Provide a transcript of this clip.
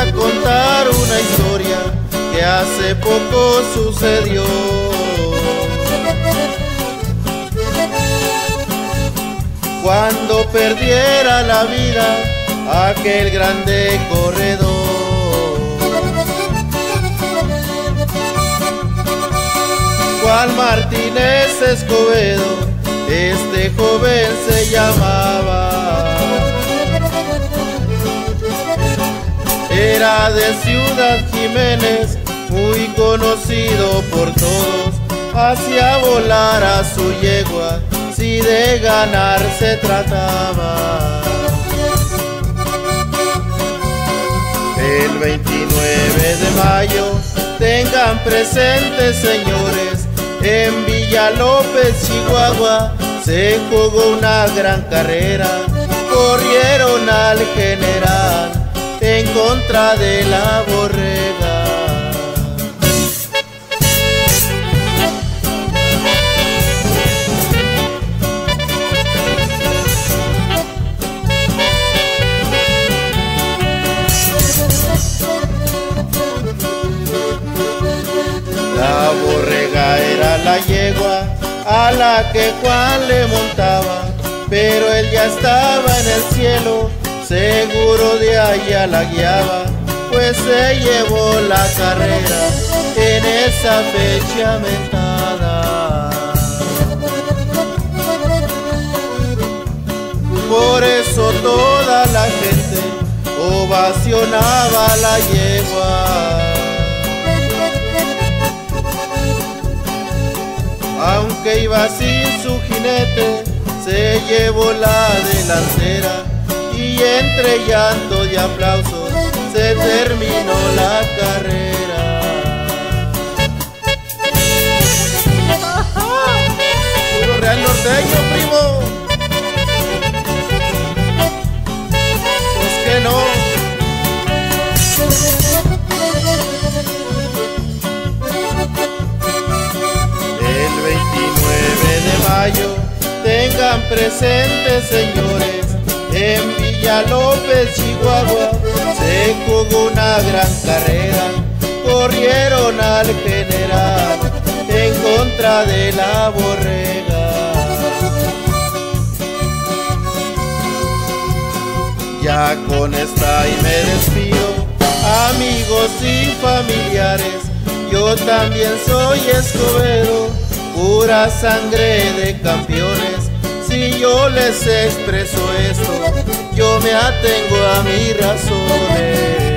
a contar una historia que hace poco sucedió. Cuando perdiera la vida aquel grande corredor, Juan Martínez Escobedo, este joven se llamaba. Era de Ciudad Jiménez, muy conocido por todos, hacía volar a su yegua si de ganar se trataba. El 29 de mayo, tengan presentes señores, en Villa López, Chihuahua, se jugó una gran carrera. Corrieron al general en contra de la borrega. La borrega era la yegua a la que Juan le montaba, pero él ya estaba en el cielo, seguro de allá la guiaba, pues se llevó la carrera en esa fecha mentada. Por eso toda la gente ovacionaba la yegua. Aunque iba sin su jinete, se llevó la delantera y entre llanto y aplausos se terminó la carrera. Puro real norteño, primo. Pues que no. Tengan presentes señores, en Villa López, Chihuahua, se jugó una gran carrera. Corrieron al general en contra de la borrega. Ya con esta y me despido, amigos y familiares, yo también soy Escobedo, pura sangre de campeones. Si yo les expreso esto, yo me atengo a mis razones.